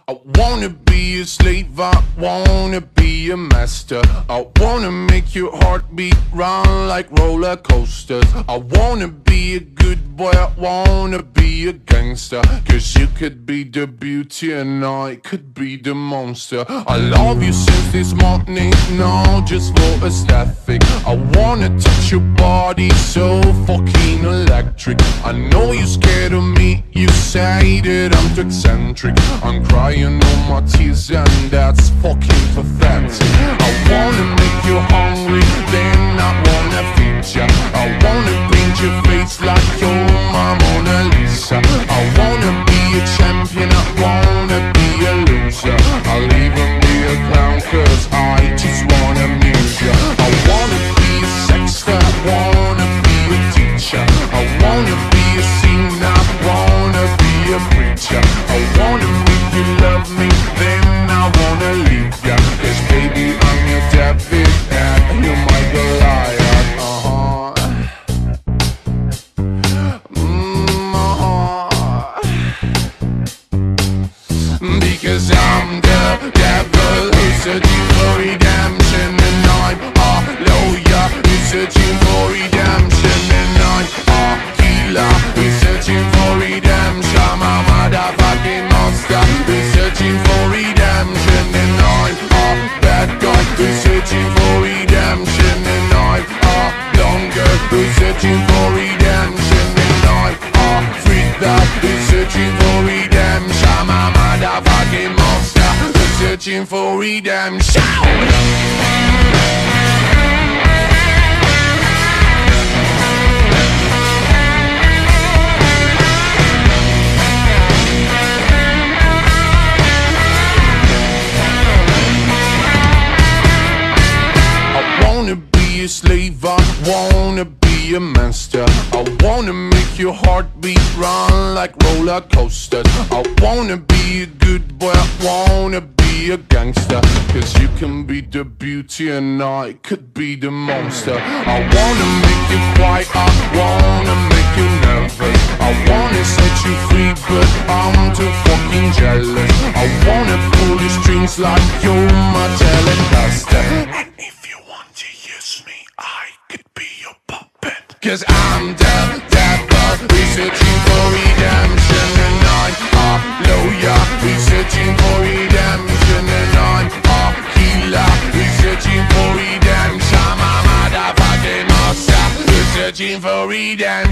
I wanna be a slave, I wanna be a master. I wanna make your heartbeat run like roller coasters. I wanna be a good boy, I wanna be a gangster. Cause you could be the beauty and I could be the monster. I love you since this morning, no, just for aesthetic. I wanna touch your body so fucking electric. I know you're scared of me, you say that I'm too eccentric. I'm crying all my tears and that's fucking pathetic. I wanna make you hungry, then I wanna feed ya. I wanna paint your face like you're my Mona Lisa. I wanna be a champion, I wanna be a loser. I'll even be a clown cause I just wanna amuse ya. I wanna be a sexter, I wanna be a teacher. I wanna be a singer, I wanna be a preacher. I wanna make you love me, then I wanna leave ya. Cause baby I'm your David and you're my Goliath. Because I'm the devil who's searching for redemption, and I'm a lawyer who's searching for redemption, and I'm a healer who's searching for redemption. I'm a motherfucking monster who's searching for redemption, and I'm a bad guy who's searching for redemption, and I'm a longer who's searching for redemption, and I'm a freak that who's searching for redemption. I'm a motherfucking monster who's searching for redemption. A slave, I wanna be a master. I wanna make your heartbeat run like roller coasters. I wanna be a good boy, I wanna be a gangster. Cause you can be the beauty and I could be the monster. I wanna make you quiet, I wanna make you nervous. I wanna set you free but I'm too fucking jealous. I wanna pull the strings like you're my telecaster. And if you want to use me, I could be your puppet. Cause I'm the devil who's searching for redemption, and I'm a lawyer who's searching for redemption, and I'm a healer who's searching for redemption. I'm a motherfucking monster who's searching for redemption.